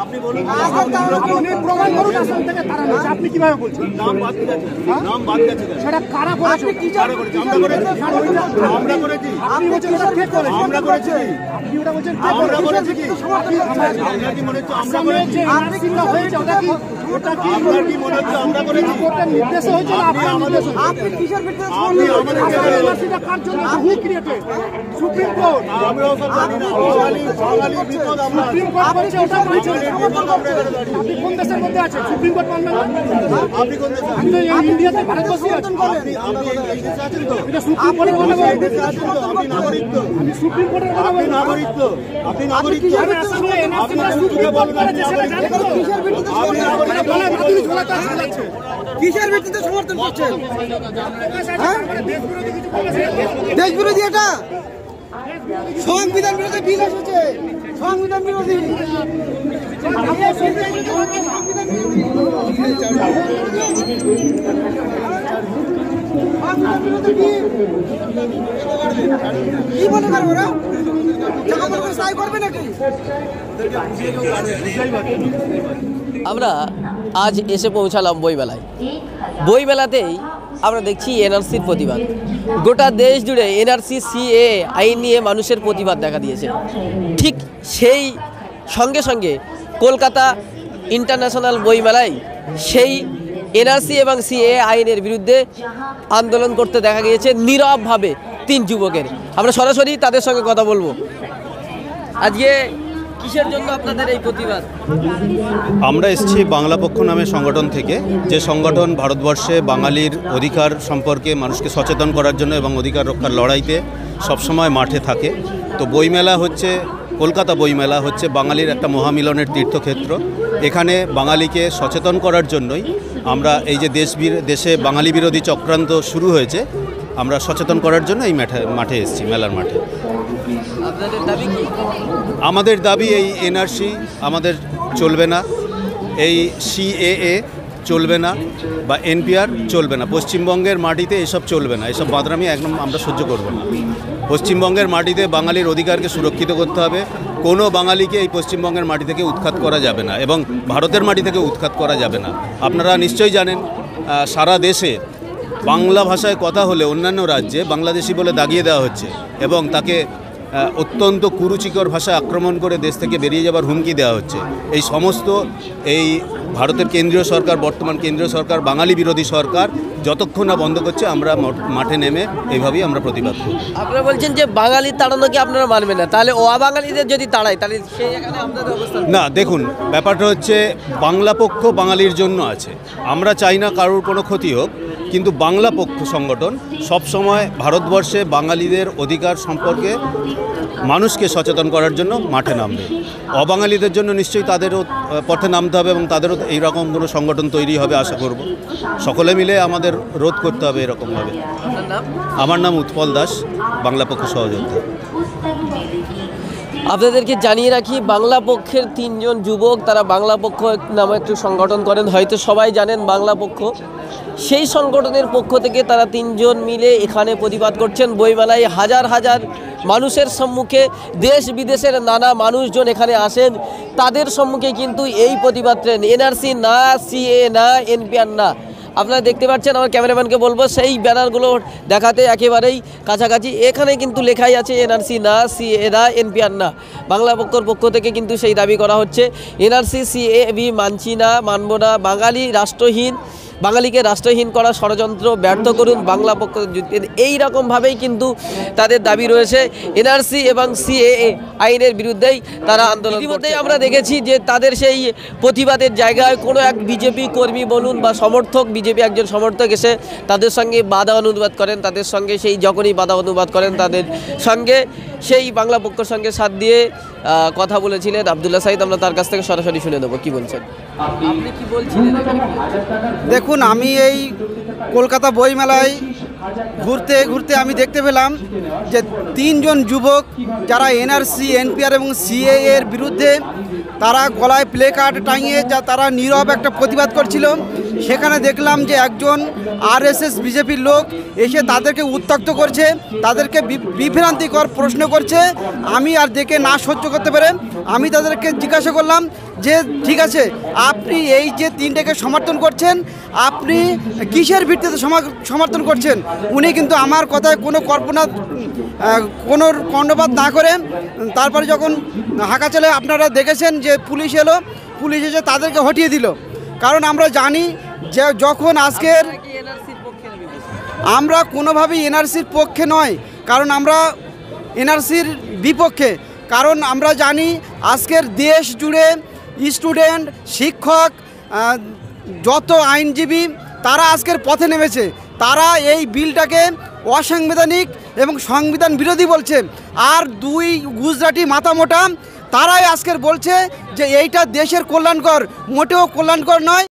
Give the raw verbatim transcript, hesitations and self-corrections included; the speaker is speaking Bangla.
আপনি বলুন, আপনি প্রমাণ করুন আসাম থেকে তারা নিয়েছে। আপনি কিভাবে বলছেন? নাম বাদ গেছে, নাম বাদ গেছে। সেটা কারা করেছে? কারা করেছে? আমরা করেছি, আমরা করেছি। আপনি বলছেন ওটা কে করেছে? আমরা করেছি। আপনি ওটা বলছেন কে আমরা করেছে? করেছি কি? আপনার কি মনে হচ্ছে আমরা আসামে করেছি? যে এনআরসিটা হয়েছে ওটা কি ওটা কি আপনার কি মনে হচ্ছে আমরা করেছি? কোর্টের নির্দেশে হয়েছে না আপনি আপনার আমাদের নির্দেশে? আপনি কিসের ভিত্তিতে আপনি আমাদের এনআরসিটা কার জন্য? Who created? Supreme court. আমরাও সব জানি না। বাঙালি বাঙালি বিপদ আমরা আছি। সুপ্রিম কোর্ট বলছে ওটা মানছে না। বিপদ আমরা এখানে দাঁড়িয়ে। আপনি কোন দেশের মধ্যে আছেন? সুপ্রিম কোর্ট মানবেন না? আপনি কোন দেশে আমি তো এই ইন্ডিয়াতে ভারতবর্ষে আছি। আপনি আপনি এই দেশে আছেন তো? এটা সুপ্রিম কোর্টের কথা আপনি এই বলছেন। দেশে আছেন তো? আপনি নাগরিক তো? আমি সুপ্রিম কোর্টের কথা আপনি বলছি। নাগরিক তো? আপনি নাগরিক তো? আমি আসামে এনআরসিটা আপনি সুপ্রিম মুখে কোর্ট বলবেন করেছে সেটা জানেন তো? কিসের ভিত্তিতে আপনি নাগরিক মানে গলায় বাদুড়ি ঝোলাতে আসছে যাচ্ছে। কিসের ভিত্তিতে সমর্থন করছেন? হ্যাঁ? দেশবিরোধী কিছু বলেছে? দেশ বিরোধী এটা সংবিধান বিরোধী বিল এসেছে। সংবিধান বিরোধী কি মনে করবো ওরা টাকা পয়সা সাই করবে নাকি? আমরা আজ এসে পৌঁছালাম বইমেলায়। বইমেলাতেই আমরা দেখছি এনআরসির প্রতিবাদ। গোটা দেশ জুড়ে এনআরসি সিএ আইন নিয়ে মানুষের প্রতিবাদ দেখা দিয়েছে। ঠিক সেই সঙ্গে সঙ্গে কলকাতা ইন্টারন্যাশনাল বইমেলায় সেই এনআরসি এবং সিএ আইনের বিরুদ্ধে আন্দোলন করতে দেখা গিয়েছে নীরবভাবে তিন যুবকের। আমরা সরাসরি তাদের সঙ্গে কথা বলবো। আজকে কিসের জন্য আপনাদের এই প্রতিবাদ? আমরা এসেছি বাংলা পক্ষ নামে সংগঠন থেকে, যে সংগঠন ভারতবর্ষে বাঙালির অধিকার সম্পর্কে মানুষকে সচেতন করার জন্য এবং অধিকার রক্ষার লড়াইতে সবসময় মাঠে থাকে। তো বইমেলা হচ্ছে, কলকাতা বইমেলা হচ্ছে বাঙালির একটা মহামিলনের তীর্থক্ষেত্র। এখানে বাঙালিকে সচেতন করার জন্যই আমরা এই যে দেশ দেশে বাঙালি বিরোধী চক্রান্ত শুরু হয়েছে, আমরা সচেতন করার জন্য এই মাঠে মাঠে এসেছি, মেলার মাঠে। আপনাদের দাবি কি? আমাদের দাবি এই এনআরসি আমাদের চলবে না, এই সিএএ চলবে না, বা এনপিআর চলবে না। পশ্চিমবঙ্গের মাটিতে এসব চলবে না, এসব বাদরামি একদম আমরা সহ্য করব না। পশ্চিমবঙ্গের মাটিতে বাঙালির অধিকারকে সুরক্ষিত করতে হবে। কোনো বাঙালিকে এই পশ্চিমবঙ্গের মাটি থেকে উৎখাত করা যাবে না এবং ভারতের মাটি থেকে উৎখাত করা যাবে না। আপনারা নিশ্চয়ই জানেন, সারা দেশে বাংলা ভাষায় কথা হলে অন্যান্য রাজ্যে বাংলাদেশি বলে দাগিয়ে দেওয়া হচ্ছে এবং তাকে অত্যন্ত কুরুচিকর ভাষায় আক্রমণ করে দেশ থেকে বেরিয়ে যাবার হুমকি দেওয়া হচ্ছে। এই সমস্ত এই ভারতের কেন্দ্রীয় সরকার, বর্তমান কেন্দ্রীয় সরকার, বাঙালি বিরোধী সরকার যতক্ষণ না বন্ধ করছে, আমরা মাঠে নেমে এইভাবেই আমরা প্রতিবাদ করব। আপনারা বলছেন যে বাঙালি তাড়ানোকে আপনারা মানবেন না, তাহলে ও বাঙালিদের যদি তাড়ায় তাহলে সেই এখানে আপনাদের অবস্থা না। দেখুন, ব্যাপারটা হচ্ছে বাংলা পক্ষ বাঙালির জন্য আছে। আমরা চাই না কারোর কোনো ক্ষতি হোক, কিন্তু বাংলা পক্ষ সংগঠন সবসময় ভারতবর্ষে বাঙালিদের অধিকার সম্পর্কে মানুষকে সচেতন করার জন্য মাঠে নামবে। অবাঙালিদের জন্য নিশ্চয়ই তাদেরও পথে নামতে হবে এবং তাদেরও এইরকম কোনো সংগঠন তৈরি হবে আশা করব। সকলে মিলে আমাদের রোধ করতে হবে এরকমভাবে। আমার নাম উৎপল দাস, বাংলা পক্ষ সহযোদ্ধা। আপনাদেরকে জানিয়ে রাখি, বাংলা পক্ষের তিনজন যুবক, তারা বাংলা পক্ষ নামে একটু সংগঠন করেন, হয়তো সবাই জানেন বাংলা পক্ষ। সেই সংগঠনের পক্ষ থেকে তারা তিনজন মিলে এখানে প্রতিবাদ করছেন। বইমেলায় হাজার হাজার মানুষের সম্মুখে, দেশ বিদেশের নানা মানুষজন এখানে আসেন, তাদের সম্মুখে কিন্তু এই প্রতিবাদ ট্রেন। এনআরসি না, সিএ না, এনপিআর না। আপনারা দেখতে পাচ্ছেন, আমার ক্যামেরাম্যানকে বলবো সেই ব্যানারগুলো দেখাতে একেবারেই কাছাকাছি। এখানে কিন্তু লেখাই আছে এনআরসি না, সিএ না, এনপিআর না। বাংলা পক্ষের পক্ষ থেকে কিন্তু সেই দাবি করা হচ্ছে, এনআরসি সিএ বি মানছি না, মানব না। বাঙালি রাষ্ট্রহীন, বাঙালিকে রাষ্ট্রহীন করার ষড়যন্ত্র ব্যর্থ করুন বাংলা পক্ষ। এই রকমভাবেই কিন্তু তাদের দাবি রয়েছে। এনআরসি এবং সিএএ আইনের বিরুদ্ধেই তারা আন্দোলন। ইতিমধ্যেই আমরা দেখেছি যে তাদের সেই প্রতিবাদের জায়গায় কোনো এক বিজেপি কর্মী বলুন বা সমর্থক, বিজেপি একজন সমর্থক এসে তাদের সঙ্গে বাধা অনুবাদ করেন। তাদের সঙ্গে সেই যখনই বাধা অনুবাদ করেন, তাদের সঙ্গে সেই বাংলা পক্ষের সঙ্গে সাথ দিয়ে কথা বলেছিলেন আব্দুল্লাহ সাইদ। আমরা তার কাছ থেকে সরাসরি শুনে নেব কি বলছেন। আপনি কি বলছিলেন? দেখুন, আমি এই কলকাতা বইমেলায় ঘুরতে ঘুরতে আমি দেখতে পেলাম যে তিনজন যুবক যারা এনআরসি, এনপিআর এবং সিএ এর বিরুদ্ধে তারা গলায় প্লে কার্ড টাঙিয়ে যা তারা নীরব একটা প্রতিবাদ করছিল সেখানে দেখলাম যে একজন আরএসএস বিজেপির লোক এসে তাদেরকে উত্ত্যক্ত করছে, তাদেরকে বিভ্রান্তিকর প্রশ্ন করছে। আমি আর দেখে না সহ্য করতে পেরে আমি তাদেরকে জিজ্ঞাসা করলাম যে ঠিক আছে, আপনি এই যে তিনটাকে সমর্থন করছেন, আপনি কিসের ভিত্তিতে সমর্থন করছেন? উনি কিন্তু আমার কথায় কোনো কল্পনা কোনো কর্ণপাত না করে তারপরে যখন হাঁকা চলে, আপনারা দেখেছেন যে পুলিশ এলো, পুলিশ এসে তাদেরকে হটিয়ে দিল। কারণ আমরা জানি যে যখন আজকের আমরা কোনোভাবেই এনআরসির পক্ষে নয়, কারণ আমরা এনআরসির বিপক্ষে। কারণ আমরা জানি আজকের দেশ জুড়ে স্টুডেন্ট, শিক্ষক, যত আইনজীবী তারা আজকের পথে নেমেছে। তারা এই বিলটাকে অসাংবিধানিক এবং সংবিধান বিরোধী বলছে। আর দুই গুজরাটি মাথামোটা তারাই আজকের বলছে যে এইটা দেশের কল্যাণকর, মোটেও কল্যাণকর নয়।